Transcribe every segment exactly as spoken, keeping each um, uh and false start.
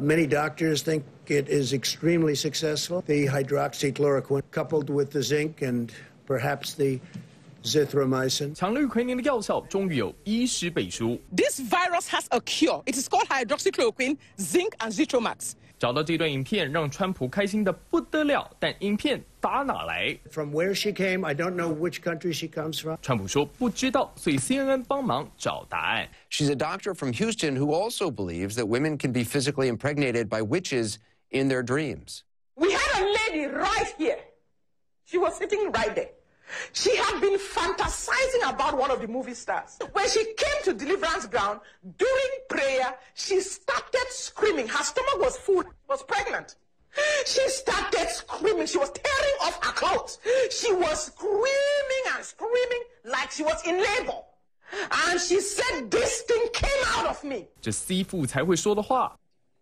Many doctors think it is extremely successful. The hydroxychloroquine coupled with the zinc and perhaps the zithromycin. 强氯喹宁的药效终于有医师背书。 This virus has a cure. It is called hydroxychloroquine, zinc, and zithromax. 找到这段影片让川普开心的不得了，但影片打哪来？ From where she came, I don't know which country she comes from. 川普说不知道，所以 C N N 帮忙找答案。 She's a doctor from Houston who also believes that women can be physically impregnated by witches in their dreams. We had a lady right here. She was sitting right there. She had been fantasizing about one of the movie stars. When she came to deliverance ground, during prayer, she started screaming. Her stomach was full, was pregnant. She started screaming. She was tearing off her clothes. She was screaming and screaming like she was in labor. And she said, this thing came out of me. 这 C 父才会说的话。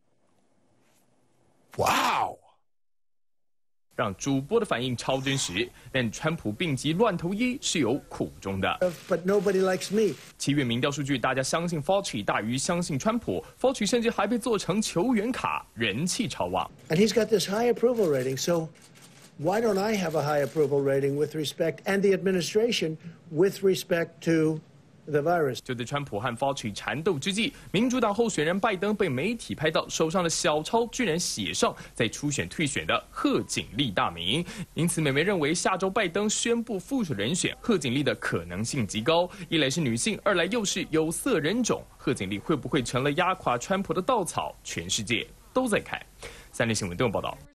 Wow! 让主播的反应超真实，但川普病急乱投医是有苦衷的。 But nobody likes me. 七月民调数据，大家相信 Fauci 大于相信川普 ，Fauci 甚至还被做成球员卡，人气超旺。 And he's got this high approval rating, so why don't I have a high approval rating with respect, and the administration with respect to the virus? 就在川普和 Fauci 缠斗之际，民主党候选人拜登被媒体拍到手上的小抄居然写上在初选退选的贺锦丽大名，因此美媒认为下周拜登宣布副手人选贺锦丽的可能性极高。一来是女性，二来又是有色人种，贺锦丽会不会成了压垮川普的稻草？全世界都在看。三立新闻都有报道。